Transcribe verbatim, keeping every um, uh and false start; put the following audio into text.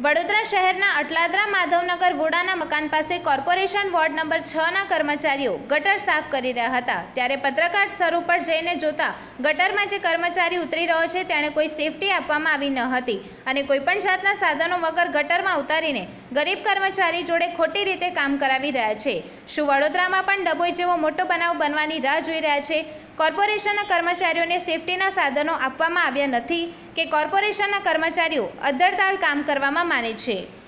વડોદરા શહેરના અટલાદરા માધવનગર વોડાના મકાન પાસે કોર્પોરેશન વોર્ડ નંબર છ ના કર્મચારીઓ ગટર સાફ કરી રહ્યા હતા ત્યારે પત્રકાર સ્થળ ઉપર જઈને જોતા ગટરમાં જે કર્મચારી ઉતરી રહ્યો છે તેણે કોઈ સેફટી આપવામાં આવી ન હતી અને કોઈપણ જાતના સાધનો વગર ગટરમાં ઉતારીને ગરીબ કર્મચારી જોડે ખોટી રીતે કામ કરાવી રહ્યા છે। શું વડોદરામાં પણ ડભોઈ જેવો મોટો બનાવ બનવાની રાહ જોઈ રહ્યા છે? કોર્પોરેશનના કર્મચારીઓને સેફટીના સાધનો આપવામાં આવ્યા નથી કે કોર્પોરેશનના કર્મચારીઓ અદ્ધરતાલ કામ કરવામાં માને છે?